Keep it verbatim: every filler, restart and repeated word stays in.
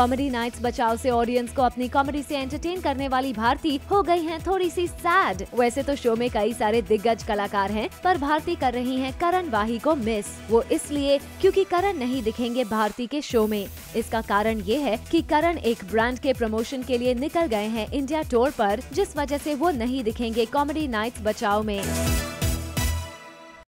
Comedy nights बचाओ से audience को अपनी कॉमेडी से एंटरटेन करने वाली भारती हो गई हैं थोड़ी सी सैड। वैसे तो शो में कई सारे दिग्गज कलाकार हैं, पर भारती कर रही हैं करण वाही को मिस। वो इसलिए क्योंकि करण नहीं दिखेंगे भारती के शो में। इसका कारण ये है कि करण एक ब्रांड के प्रमोशन के लिए निकल गए हैं इंडिया टूर पर, जिस वजह से वो नहीं दिखेंगे कॉमेडी नाइट्स बचाओ में।